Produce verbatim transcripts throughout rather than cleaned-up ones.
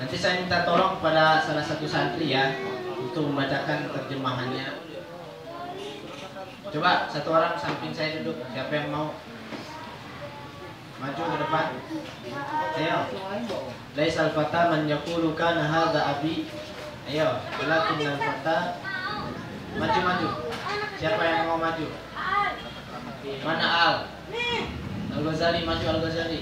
Nanti saya minta tolong kepada salah satu santri ya untuk membacakan terjemahannya. Coba satu orang samping saya duduk. Siapa yang mau maju ke depan? Ayo. Laisal fata man yaqulu kana hadza abi. Ayo, walakinnal fata. Maju-maju. Siapa yang mau maju? Mana Al? Al-Ghazali, maju Al-Ghazali.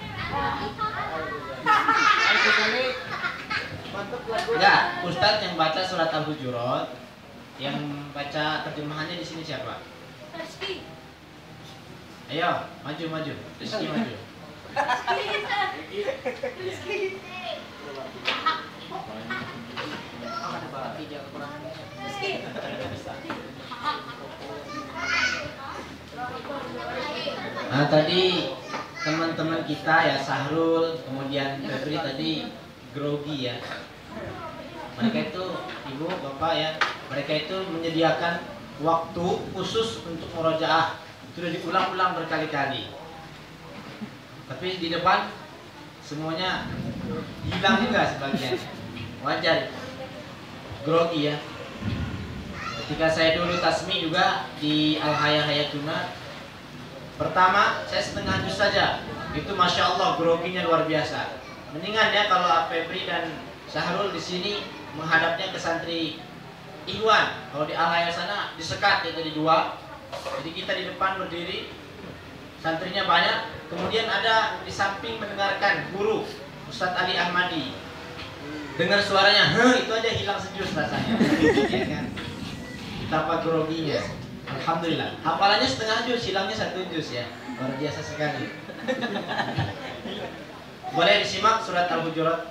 Enggak, Ustadz yang baca surat Al-Hujurat, yang baca terjemahannya di sini siapa? Rizky. Ayo, maju maju. Rizky maju. Rizky. Nah tadi teman-teman kita ya Sahrul, kemudian Febri tadi grogi ya. Mereka itu ibu bapak ya, mereka itu menyediakan waktu khusus untuk murojaah. Sudah diulang-ulang berkali-kali. Tapi di depan semuanya hilang juga sebagian. Wajar, grogi ya. Ketika saya dulu tasmi juga di Al-Hayah Hayatuna, pertama saya setengah juz saja, itu masya Allah groginya luar biasa. Mendingan ya kalau Febri dan Syahrul di sini menghadapnya ke santri Ikhwan. Kalau di Al-Hayah sana disekat ya, jadi dua. Jadi kita di depan berdiri, santrinya banyak. Kemudian ada di samping mendengarkan guru Ustadz Ali Ahmadi. Dengar suaranya, heh, itu aja hilang sejus rasanya. Ya kan? Betapa groginya. Alhamdulillah. Hafalannya setengah juz, hilangnya satu juz ya. Luar biasa sekali. Boleh disimak surat Al-Hujurat.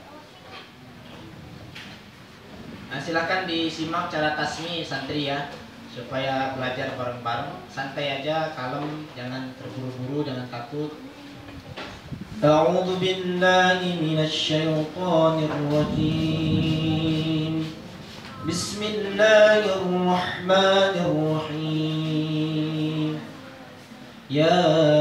Nah, silakan disimak cara tasmi santri ya, supaya belajar bareng-bareng. Santai aja, kalem, jangan terburu-buru, jangan takut. A'udzu billahi minasy syaithanir rajim. Bismillahirrahmanirrahim. Ya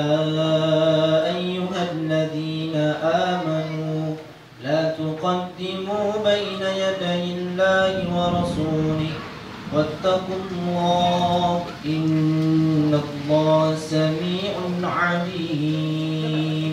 ayyuhalladzina amanu la tuqaddimu baina yadayillahi wa rasulihi wattaqullaha innallaha samii'un 'aliim.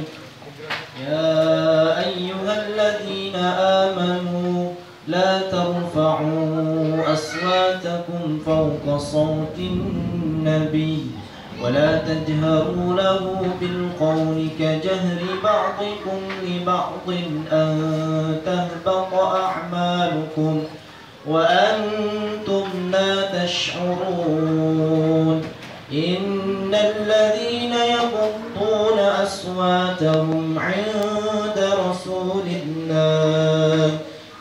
Ya ayyuhalladzina amanu la tarfa'u aswatakum fawqa sawtin nabiy wa la tajharu lahu bil qawli ka jahri ba'dikum li ba'din an tahbata a'malukum wa antum la tash'urun. Innal ladzina yaghudduna aswatahum 'inda rasulillah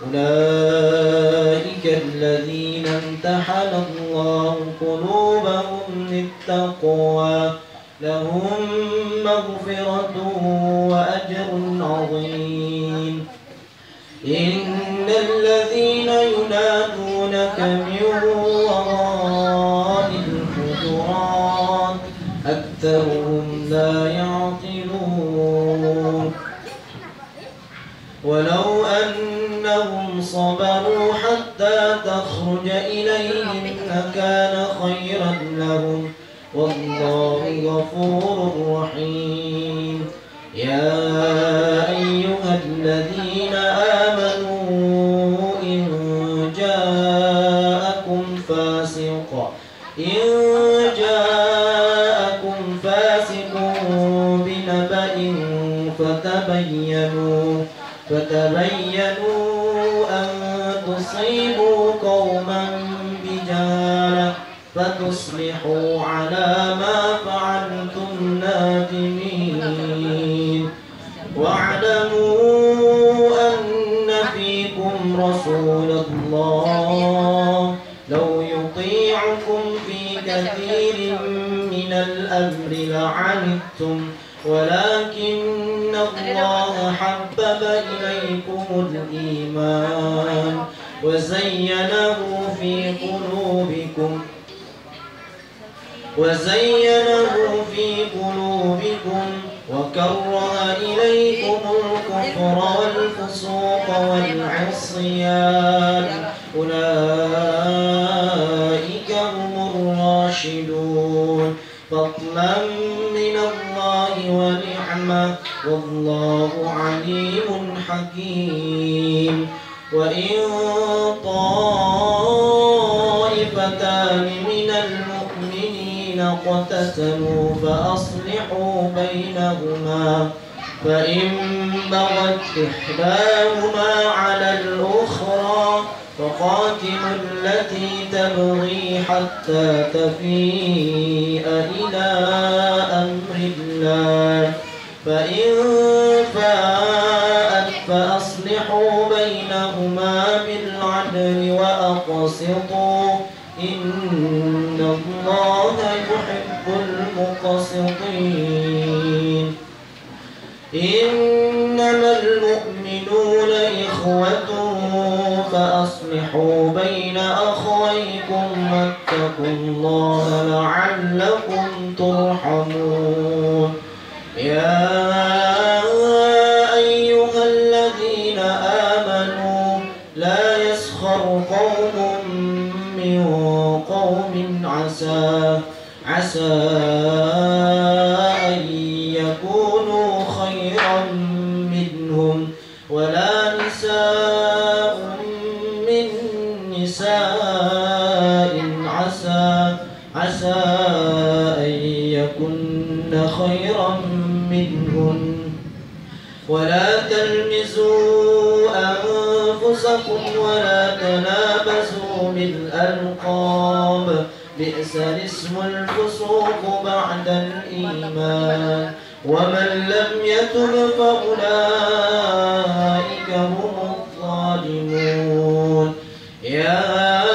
ulaika alladzina imtahana Allahu qulubahum littaqwa lahum maghfiratun wa ajrun 'azim. Innal ladzina yunadunaka min wara'il hujurat aktharuhum la ya'qilun. Walau annahum sabaru hatta takhruja ilayhim lakana khairan lahum wallahu ghafurur rahim. Ya ayyuhalladzina amanu in ja'akum fasiqun in ja'akum fasiqun binaba'in fatabayyanu fatabayyanu an tusibu qauman bijahalah fatuslihu ala ma fa'altum nadimin. Wa'lamu anna fikum Rasulullah law yuti'ukum fi kathirin minal amri la'anittum ولكن الله حبب إليكم الإيمان وزينه في قلوبكم وزينه في قلوبكم وكره إليكم الكفر الكفر والفسوق والعصيان أولئك هم الراشدون فضلا من الله ونعمة والله عليم حكيم وإن طائفتان من المؤمنين اقتتلوا فأصلحوا بينهما فإن بغت إحداهما على الأخرى فقاتلوا التي تبغي حتى تفيء إلى أمر الله فإن فاءت فأصلحوا بينهما بالعدل وأقسطوا إن الله يحب المقسطين إنما المؤمنون إخوة فأصلحوا بين أخويكم واتقوا الله لعلكم ترحمون يا أيها الذين آمنوا لا يسخر قوم من قوم عسى عسى أن يكونوا خيرا منهم ولا نساء من نساء عسى عسى أن يكن خيرا منهن ولا تلمزوا أنفسكم ولا تنابزوا بالألقاب بئس الاسم الفسوق بعد الإيمان ومن لم يتب فأولئك هم الظالمون يا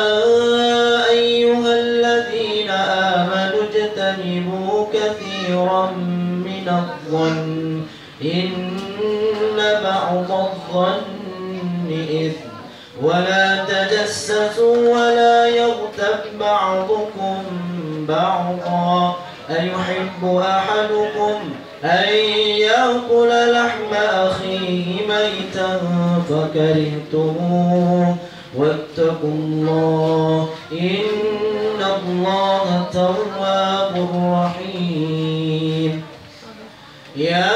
أيها الذين آمنوا اجتنبوا كثيرا من الظن إن بعض الظن إثم ولا تجسسوا ولا يغتب بعضكم بعضا أيحب أحدكم أن يأكل لحم أخيه ميتا فكرهتموه واتقوا الله إن الله تواب رحيم يا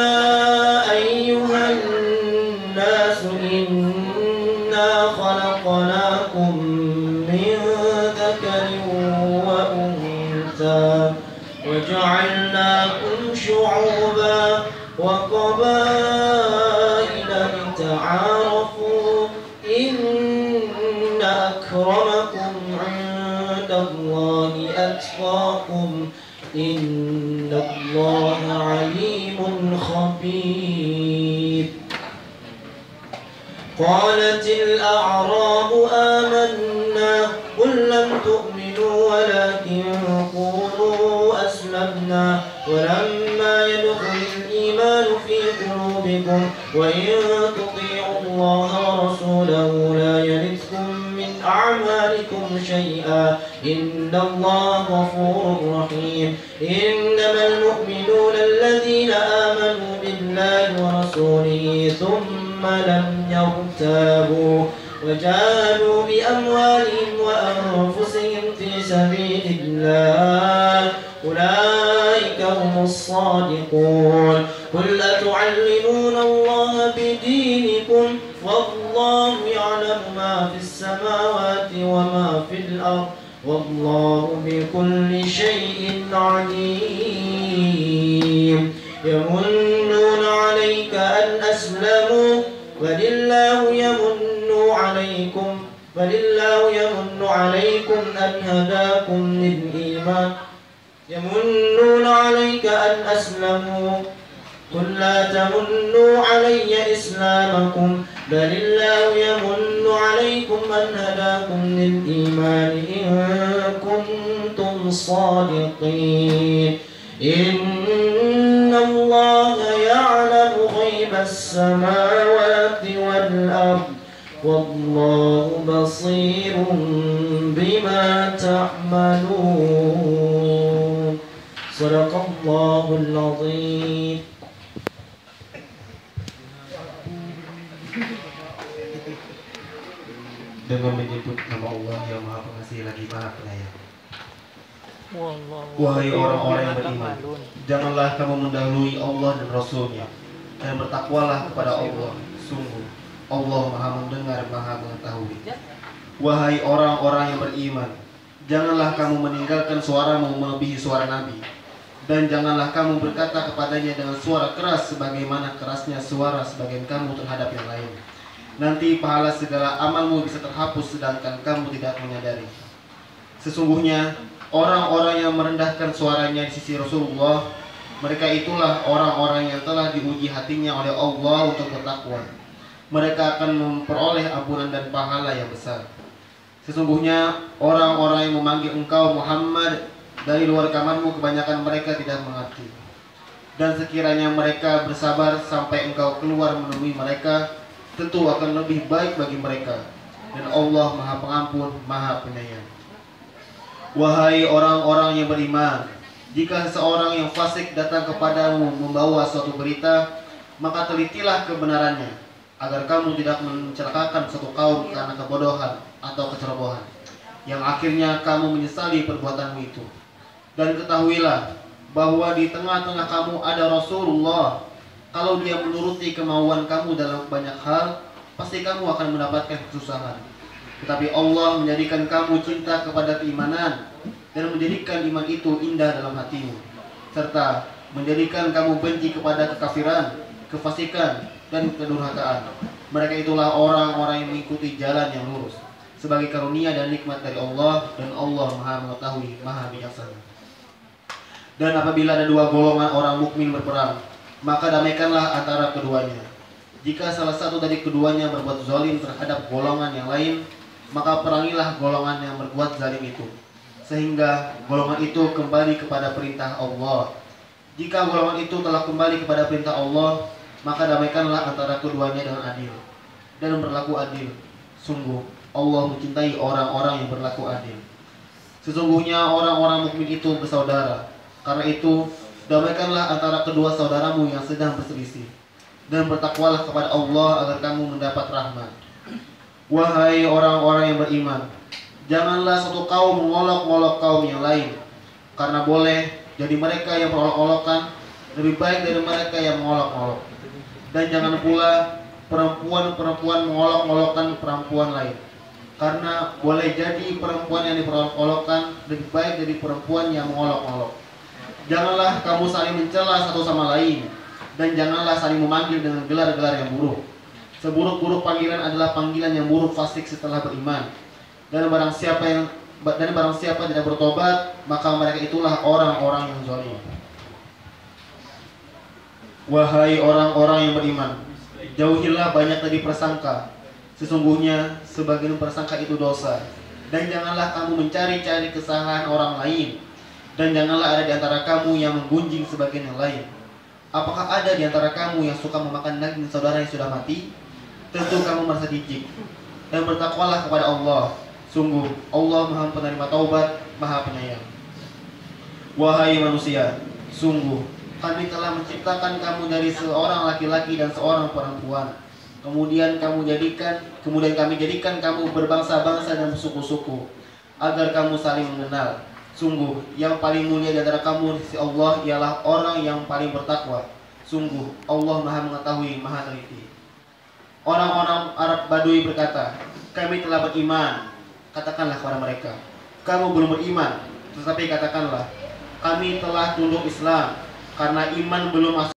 أيها الناس إنا خلقناكم من ذكر وأنثى وجعلناكم شعوبا وقبائل لتعارفوا إن أكرمكم عند الله أتقاكم إن الله عليم خبير قالت الأعراب آمنا قل لم تؤمنوا ولكن قولوا أسلمنا ولما يدخل الإيمان في قلوبكم وإن تطيعوا الله ورسوله لا يلدكم من أعمالكم شيئا إن الله غفور رحيم إنما المؤمنون الذين آمنوا بالله ورسوله ثم لم يرتابوا وجاهدوا بأموالهم وأنفسهم في سبيل الله أولئك هم الصادقون قل أتعلمون الله بدينكم والله يعلم ما في السماوات وما في الأرض والله بكل شيء عليم يمنون عليك أن أسلموا ولله يمن عليكم ولله يمن عليكم أن هداكم للإيمان يمنون عليك أن أسلموا قل لا تمنوا علي إسلامكم بل الله يمن عليكم أن هداكم للإيمان إن كنتم صادقين إن الله يعلم غيب السماوات والأرض والله بصير بما تعملون صدق الله العظيم. dengan menyebut nama Allah yang Maha Pengasih lagi Maha Penyayang. Wahai orang-orang yang beriman, janganlah kamu mendahului Allah dan Rasul-Nya, dan bertakwalah kepada Allah. Sungguh Allah Maha Mendengar, Maha Mengetahui. Wahai orang-orang yang beriman, janganlah kamu meninggalkan suaramu melebihi suara Nabi, dan janganlah kamu berkata kepadanya dengan suara keras sebagaimana kerasnya suara sebagian kamu terhadap yang lain. Nanti pahala segala amalmu bisa terhapus sedangkan kamu tidak menyadari. Sesungguhnya orang-orang yang merendahkan suaranya di sisi Rasulullah, mereka itulah orang-orang yang telah diuji hatinya oleh Allah untuk bertakwa. Mereka akan memperoleh ampunan dan pahala yang besar. Sesungguhnya orang-orang yang memanggil engkau Muhammad dari luar kamarmu, kebanyakan mereka tidak mengerti. Dan sekiranya mereka bersabar sampai engkau keluar menemui mereka, tentu akan lebih baik bagi mereka. Dan Allah Maha Pengampun, Maha Penyayang. Wahai orang-orang yang beriman, jika seorang yang fasik datang kepadamu membawa suatu berita, maka telitilah kebenarannya, agar kamu tidak mencelakakan suatu kaum karena kebodohan atau kecerobohan, yang akhirnya kamu menyesali perbuatanmu itu. Dan ketahuilah bahwa di tengah-tengah kamu ada Rasulullah. Kalau dia menuruti kemauan kamu dalam banyak hal, pasti kamu akan mendapatkan kesusahan. Tetapi Allah menjadikan kamu cinta kepada keimanan dan menjadikan iman itu indah dalam hatimu, serta menjadikan kamu benci kepada kekafiran, kefasikan, dan kedurhakaan. Mereka itulah orang-orang yang mengikuti jalan yang lurus sebagai karunia dan nikmat dari Allah, dan Allah Maha Mengetahui, Maha Bijaksana. Dan apabila ada dua golongan orang mukmin berperang, maka damaikanlah antara keduanya. Jika salah satu dari keduanya berbuat zalim terhadap golongan yang lain, maka perangilah golongan yang berbuat zalim itu, sehingga golongan itu kembali kepada perintah Allah. Jika golongan itu telah kembali kepada perintah Allah, maka damaikanlah antara keduanya dengan adil dan berlaku adil. Sungguh Allah mencintai orang-orang yang berlaku adil. Sesungguhnya orang-orang mukmin itu bersaudara. Karena itu damaikanlah antara kedua saudaramu yang sedang berselisih, dan bertakwalah kepada Allah agar kamu mendapat rahmat. Wahai orang-orang yang beriman, janganlah suatu kaum mengolok-olok kaum yang lain, karena boleh jadi mereka yang mengolok-olokkan lebih baik dari mereka yang mengolok-olok. Dan jangan pula perempuan-perempuan mengolok-olokkan perempuan lain, karena boleh jadi perempuan yang diperolok-olokkan lebih baik dari perempuan yang mengolok-olok. Janganlah kamu saling mencela satu sama lain, dan janganlah saling memanggil dengan gelar-gelar yang buruk. Seburuk-buruk panggilan adalah panggilan yang buruk fasik setelah beriman. Dan barang siapa yang dan barang siapa tidak bertobat, maka mereka itulah orang-orang yang zalim. Wahai orang-orang yang beriman, jauhilah banyak dari prasangka. Sesungguhnya sebagian prasangka itu dosa. Dan janganlah kamu mencari-cari kesalahan orang lain. Dan janganlah ada di antara kamu yang menggunjing sebagian yang lain. Apakah ada di antara kamu yang suka memakan daging saudara yang sudah mati? Tentu kamu merasa jijik. Dan bertakwalah kepada Allah. Sungguh Allah Maha Penerima Taubat, Maha Penyayang. Wahai manusia, sungguh kami telah menciptakan kamu dari seorang laki-laki dan seorang perempuan. Kemudian kamu jadikan, kemudian kami jadikan kamu berbangsa-bangsa dan suku-suku, agar kamu saling mengenal. Sungguh yang paling mulia di antara kamu di sisi Allah ialah orang yang paling bertakwa. Sungguh Allah Maha Mengetahui, Maha Teliti. Orang-orang Arab Badui berkata, kami telah beriman. Katakanlah kepada mereka, kamu belum beriman. Tetapi katakanlah, kami telah tunduk Islam, karena iman belum masuk